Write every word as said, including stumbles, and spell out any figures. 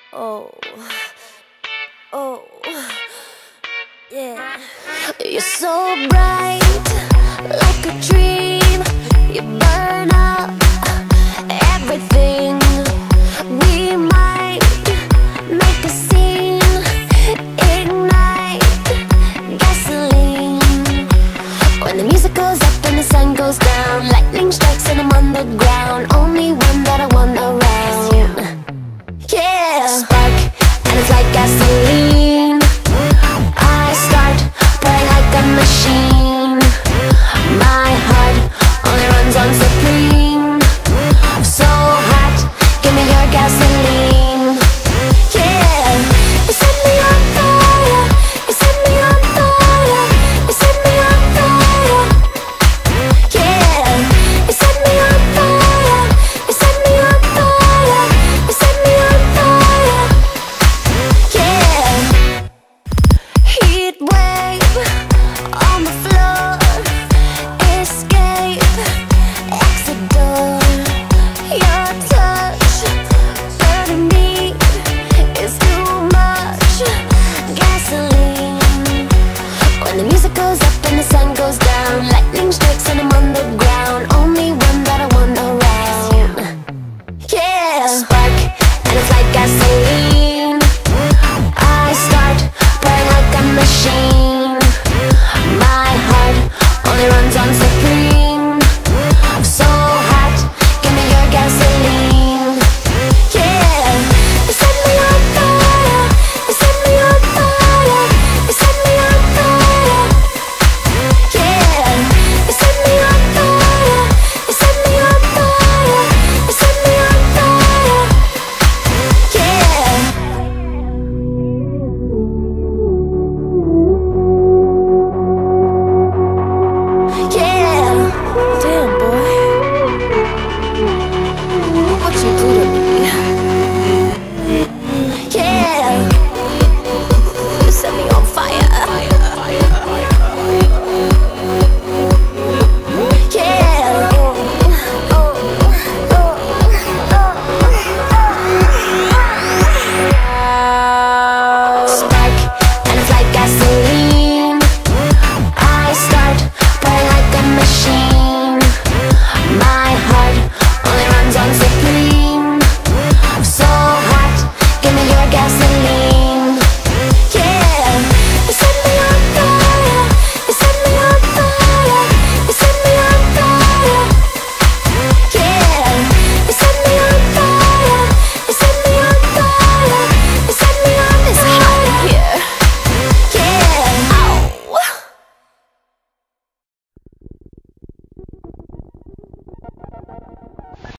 Oh, oh, yeah. You're so bright, like a dream. You burn up everything. We might make a scene, ignite gasoline. When the music goes up and the sun goes down, lightning strikes and I'm on the ground. Only one that I want around. Yeah, spark, and it's like gasoline. I start burning like a machine. My heart only runs on supreme. So hot, give me your gasoline. Yeah, you set me on fire. You set me on fire. You set me on fire. Yeah, you set me on fire. You set me on fire. You set me on fire. Yeah, heat wave on the floor. Escape, exit door. Your touch burning me is too much gasoline. When the music goes up and the sun goes down, lightning strikes and I'm on the ground. Only one that I want around. Yeah, spark, and it's like gasoline.